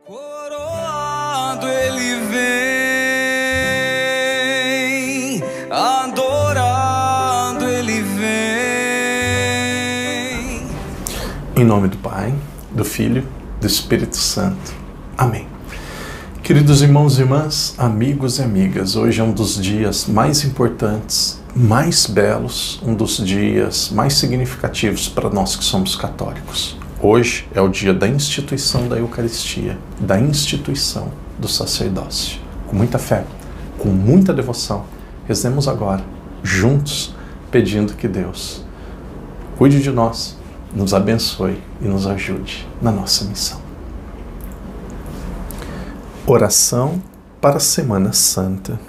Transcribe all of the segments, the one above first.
Coroado ele vem, adorado ele vem. Em nome do Pai, do Filho, do Espírito Santo. Amém. Queridos irmãos e irmãs, amigos e amigas, hoje é um dos dias mais importantes, mais belos, um dos dias mais significativos para nós que somos católicos. Hoje é o dia da instituição da Eucaristia, da instituição do sacerdócio. Com muita fé, com muita devoção, rezemos agora, juntos, pedindo que Deus cuide de nós, nos abençoe e nos ajude na nossa missão. Oração para a Semana Santa.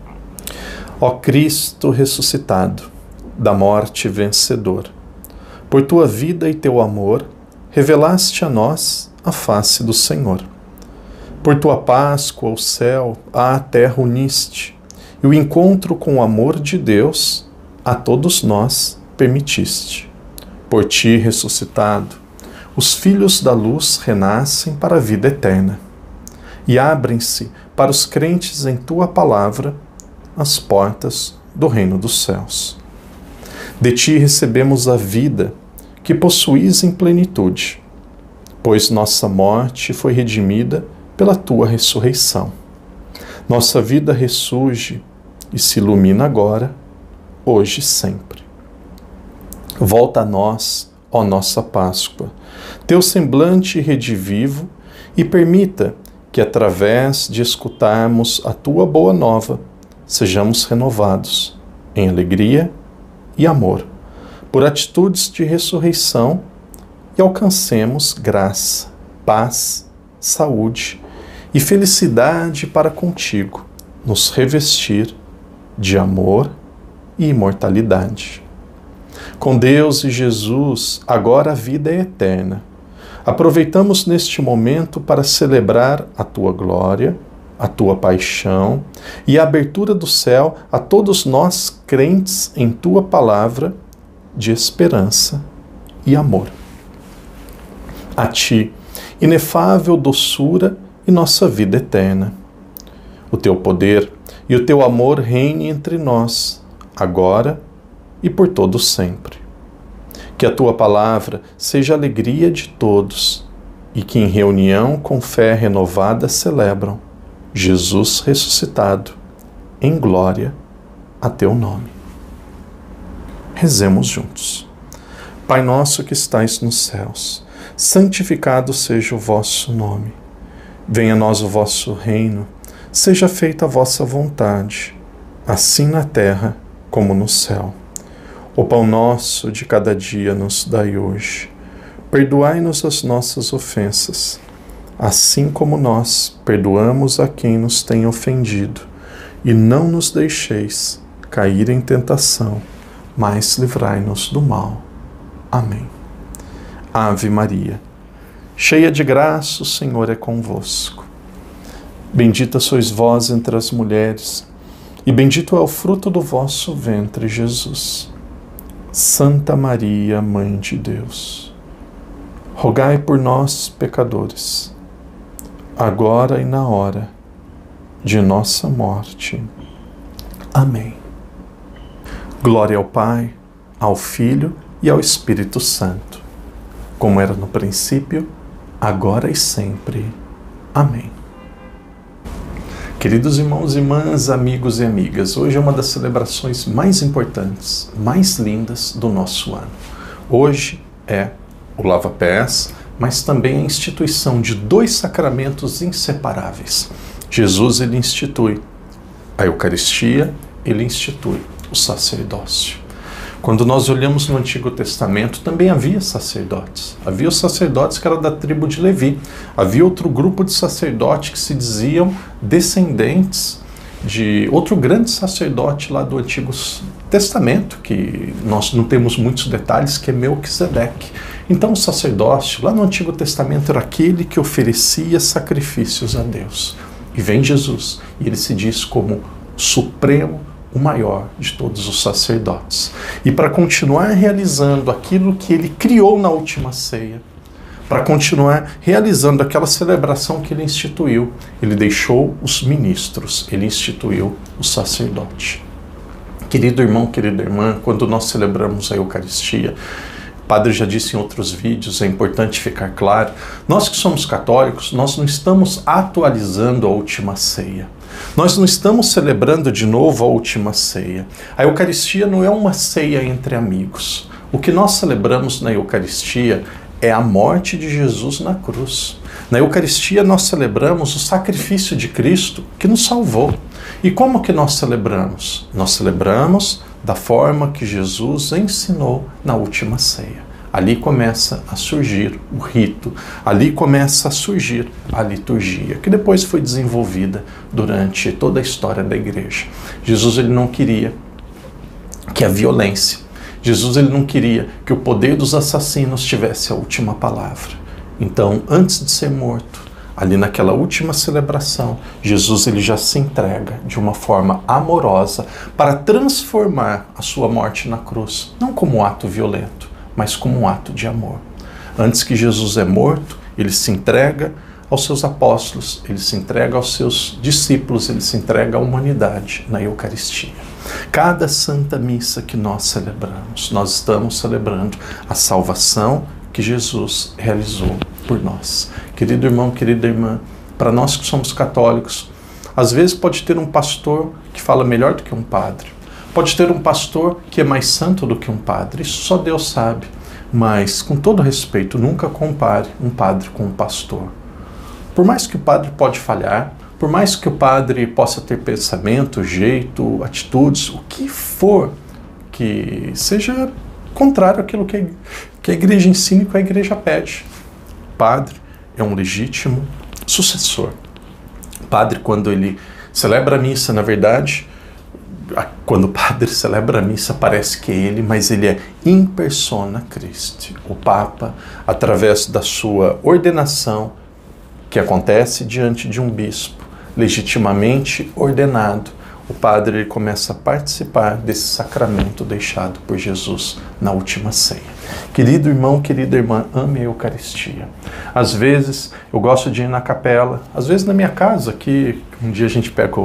Ó Cristo ressuscitado, da morte vencedor, por tua vida e teu amor, revelaste a nós a face do Senhor. Por tua Páscoa, o céu à terra uniste, e o encontro com o amor de Deus a todos nós permitiste. Por ti, ressuscitado, os filhos da luz renascem para a vida eterna, e abrem-se para os crentes em tua palavra as portas do reino dos céus. De ti recebemos a vida que possuís em plenitude, pois nossa morte foi redimida pela tua ressurreição. Nossa vida ressurge e se ilumina agora, hoje e sempre. Volta a nós, ó nossa Páscoa, teu semblante redivivo, e permita que, através de escutarmos a tua boa nova, sejamos renovados em alegria e amor, por atitudes de ressurreição, e alcancemos graça, paz, saúde e felicidade para contigo, nos revestir de amor e imortalidade. Com Deus e Jesus, agora a vida é eterna. Aproveitamos neste momento para celebrar a tua glória, a tua paixão e a abertura do céu a todos nós crentes em tua palavra de esperança e amor. A ti, inefável doçura e nossa vida eterna. O teu poder e o teu amor reine entre nós, agora e por todo sempre. Que a tua palavra seja a alegria de todos e que em reunião com fé renovada celebram Jesus ressuscitado, em glória a teu nome. Rezemos juntos. Pai nosso que estais nos céus, santificado seja o vosso nome. Venha a nós o vosso reino, seja feita a vossa vontade, assim na terra como no céu. O pão nosso de cada dia nos dai hoje. Perdoai-nos as nossas ofensas, assim como nós perdoamos a quem nos tem ofendido. E não nos deixeis cair em tentação, mas livrai-nos do mal. Amém. Ave Maria, cheia de graça, o Senhor é convosco. Bendita sois vós entre as mulheres, e bendito é o fruto do vosso ventre, Jesus. Santa Maria, Mãe de Deus, rogai por nós, pecadores, agora e na hora de nossa morte. Amém. Glória ao Pai, ao Filho e ao Espírito Santo, como era no princípio, agora e sempre. Amém. Queridos irmãos e irmãs, amigos e amigas, hoje é uma das celebrações mais importantes, mais lindas do nosso ano. Hoje é o lava-pés, mas também a instituição de dois sacramentos inseparáveis. Jesus, ele institui a Eucaristia, ele institui o sacerdócio. Quando nós olhamos no Antigo Testamento, também havia sacerdotes. Havia os sacerdotes que eram da tribo de Levi. Havia outro grupo de sacerdotes que se diziam descendentes de outro grande sacerdote lá do Antigo Testamento, que nós não temos muitos detalhes, que é Melquisedeque. Então o sacerdócio lá no Antigo Testamento era aquele que oferecia sacrifícios a Deus. E vem Jesus, e ele se diz como supremo, o maior de todos os sacerdotes. E para continuar realizando aquilo que ele criou na última ceia, para continuar realizando aquela celebração que ele instituiu. Ele deixou os ministros, ele instituiu o sacerdote. Querido irmão, querida irmã, quando nós celebramos a Eucaristia, o padre já disse em outros vídeos, é importante ficar claro, nós que somos católicos, nós não estamos atualizando a última ceia. Nós não estamos celebrando de novo a última ceia. A Eucaristia não é uma ceia entre amigos. O que nós celebramos na Eucaristia é a morte de Jesus na cruz. Na Eucaristia nós celebramos o sacrifício de Cristo que nos salvou. E como que nós celebramos? Nós celebramos da forma que Jesus ensinou na última ceia. Ali começa a surgir o rito, ali começa a surgir a liturgia, que depois foi desenvolvida durante toda a história da igreja. Jesus ele não queria que a violência, Jesus ele não queria que o poder dos assassinos tivesse a última palavra. Então, antes de ser morto, ali naquela última celebração, Jesus ele já se entrega de uma forma amorosa para transformar a sua morte na cruz, não como um ato violento, mas como um ato de amor. Antes que Jesus é morto, ele se entrega aos seus apóstolos, ele se entrega aos seus discípulos, ele se entrega à humanidade na Eucaristia. Cada Santa Missa que nós celebramos, nós estamos celebrando a salvação que Jesus realizou por nós. Querido irmão, querida irmã, para nós que somos católicos, às vezes pode ter um pastor que fala melhor do que um padre. Pode ter um pastor que é mais santo do que um padre, isso só Deus sabe. Mas, com todo respeito, nunca compare um padre com um pastor. Por mais que o padre pode falhar, por mais que o padre possa ter pensamento, jeito, atitudes, o que for que seja contrário àquilo que a igreja ensina e que a igreja pede. O padre é um legítimo sucessor. O padre, quando ele celebra a missa, na verdade, quando o padre celebra a missa, parece que é ele, mas ele é in persona Christi. O Papa, através da sua ordenação, que acontece diante de um bispo, legitimamente ordenado, o padre começa a participar desse sacramento deixado por Jesus na última ceia. Querido irmão, querida irmã, ame a Eucaristia. Às vezes eu gosto de ir na capela, às vezes na minha casa, aqui um dia a gente pega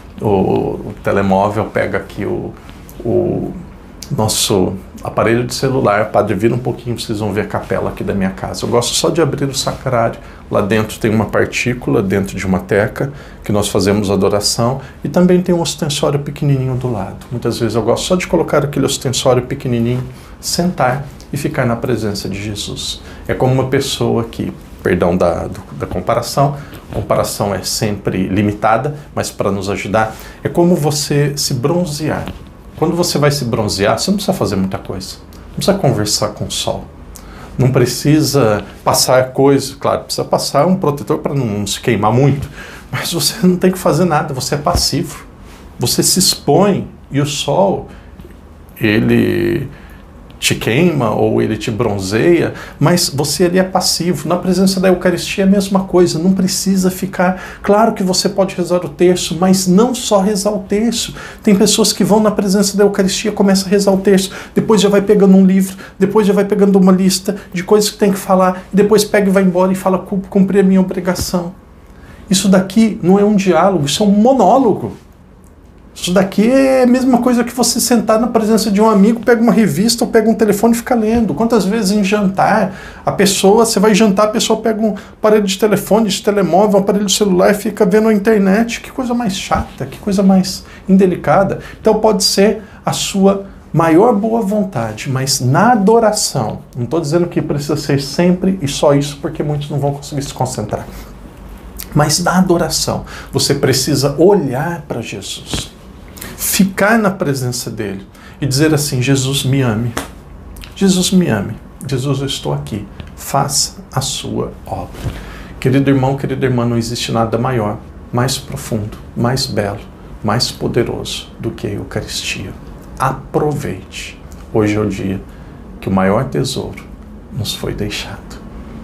o telemóvel, pega aqui o nosso aparelho de celular, padre, vira um pouquinho, vocês vão ver a capela aqui da minha casa. Eu gosto só de abrir o sacrário, lá dentro tem uma partícula, dentro de uma teca, que nós fazemos adoração, e também tem um ostensório pequenininho do lado. Muitas vezes eu gosto só de colocar aquele ostensório pequenininho, sentar e ficar na presença de Jesus. É como uma pessoa que, perdão da comparação, a comparação é sempre limitada, mas para nos ajudar, é como você se bronzear. Quando você vai se bronzear, você não precisa fazer muita coisa. Não precisa conversar com o sol. Não precisa passar coisa, claro, precisa passar um protetor para não se queimar muito, mas você não tem que fazer nada, você é passivo. Você se expõe e o sol, ele te queima ou ele te bronzeia, mas você ali é passivo. Na presença da Eucaristia é a mesma coisa, não precisa ficar... Claro que você pode rezar o terço, mas não só rezar o terço. Tem pessoas que vão na presença da Eucaristia, começam a rezar o terço, depois já vai pegando um livro, depois já vai pegando uma lista de coisas que tem que falar, e depois pega e vai embora e fala, cumpri a minha obrigação. Isso daqui não é um diálogo, isso é um monólogo. Isso daqui é a mesma coisa que você sentar na presença de um amigo, pega uma revista ou pega um telefone e fica lendo. Quantas vezes em jantar, você vai jantar, a pessoa pega um aparelho de telefone, de telemóvel, um aparelho de celular e fica vendo a internet. Que coisa mais chata, que coisa mais indelicada. Então pode ser a sua maior boa vontade, mas na adoração, não estou dizendo que precisa ser sempre e só isso, porque muitos não vão conseguir se concentrar. Mas na adoração, você precisa olhar para Jesus. Ficar na presença dele e dizer assim, Jesus me ame, Jesus me ame, Jesus eu estou aqui, faça a sua obra. Querido irmão, querida irmã, não existe nada maior, mais profundo, mais belo, mais poderoso do que a Eucaristia. Aproveite, hoje é o dia que o maior tesouro nos foi deixado.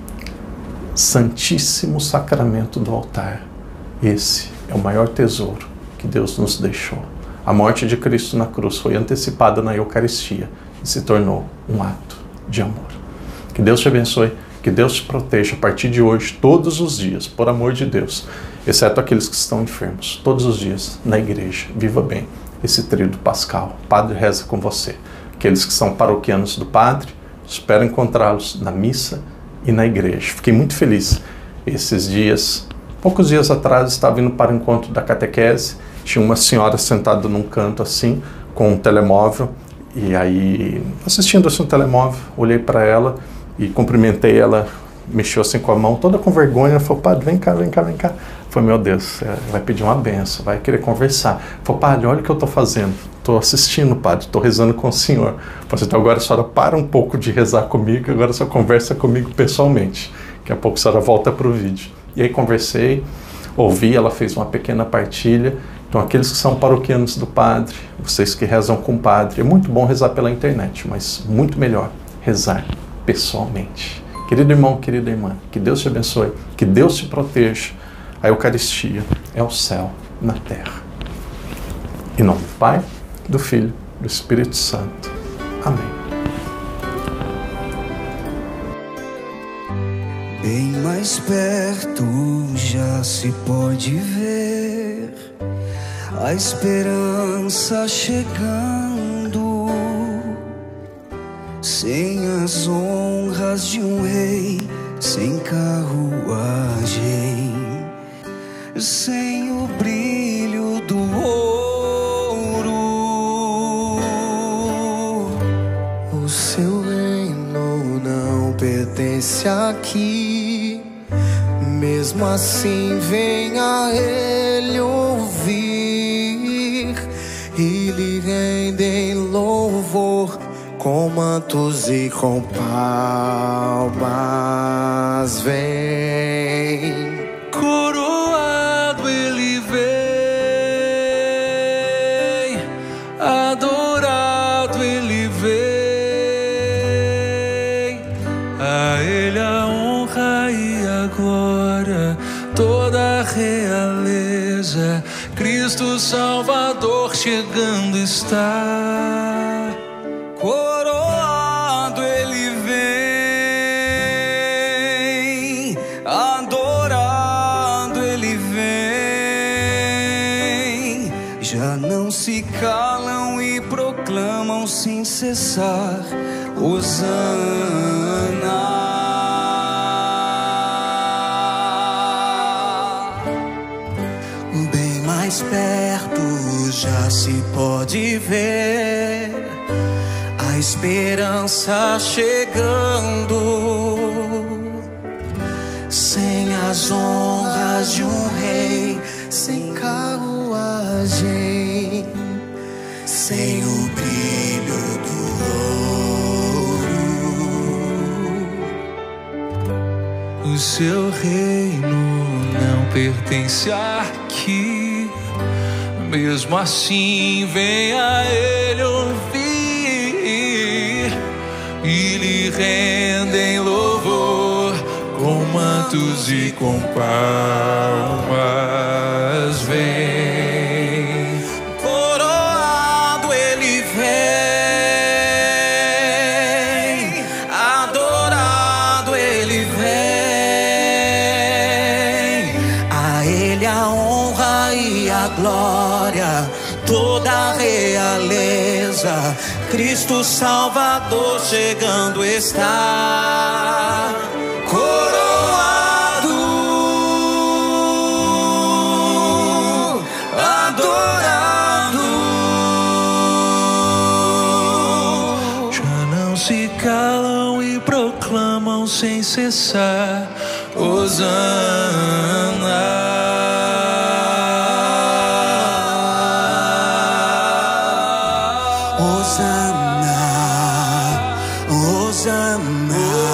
Santíssimo Sacramento do altar, esse é o maior tesouro que Deus nos deixou. A morte de Cristo na cruz foi antecipada na Eucaristia e se tornou um ato de amor. Que Deus te abençoe, Que Deus te proteja a partir de hoje, todos os dias, por amor de Deus, exceto aqueles que estão enfermos, todos os dias, na igreja. Viva bem esse tríduo pascal. O Padre reza com você. Aqueles que são paroquianos do Padre, espero encontrá-los na missa e na igreja. Fiquei muito feliz esses dias. Poucos dias atrás, estava indo para o encontro da catequese, tinha uma senhora sentada num canto assim, com um telemóvel, e aí, assistindo assim um telemóvel, olhei para ela e cumprimentei ela, mexeu assim com a mão, toda com vergonha, falou: Padre, vem cá, vem cá, vem cá. Falei: meu Deus, vai pedir uma benção, vai querer conversar. Falei: Padre, olha o que eu estou fazendo, estou assistindo, Padre, estou rezando com o Senhor. Falei: então agora a senhora para um pouco de rezar comigo, agora a senhora conversa comigo pessoalmente. Daqui a pouco a senhora volta para o vídeo. E aí conversei, ouvi, ela fez uma pequena partilha. Então aqueles que são paroquianos do Padre, vocês que rezam com o Padre, é muito bom rezar pela internet, mas muito melhor rezar pessoalmente. Querido irmão, querida irmã, que Deus te abençoe, que Deus te proteja. A Eucaristia é o céu na terra. Em nome do Pai, do Filho, do Espírito Santo. Amém. Bem mais perto já se pode ver a esperança chegando, sem as honras de um rei, sem carruagem, sem o brilho do ouro. O seu reino não pertence aqui, mesmo assim vem a ele ouvir e lhe rendem louvor com mantos e com palmas. Vem Coroado ele vem, adorado ele vem, a ele a honra e a glória, toda a realeza. Cristo Salvador chegando está. Coroado ele vem, adorado ele vem. Já não se calam e proclamam sem cessar: Hosana. Bem mais perto já se pode ver a esperança chegando, sem as honras de um rei, sem carruagem, sem o brilho do ouro. O seu reino não pertence aqui, mesmo assim vem a ele ouvir e lhe rendem louvor com mantos e com palmas. Vem, coroado ele vem, adorado ele vem, a ele a honra e a glória, toda a realeza. Cristo Salvador chegando está. Coroado, adorado, já não se calam e proclamam sem cessar: Hosana.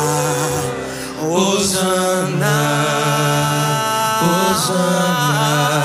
Hosana, Hosana,